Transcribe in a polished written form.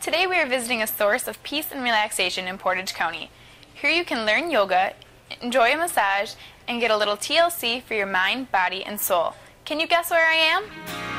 Today we are visiting a source of peace and relaxation in Portage County. Here you can learn yoga, enjoy a massage, and get a little TLC for your mind, body, and soul. Can you guess where I am?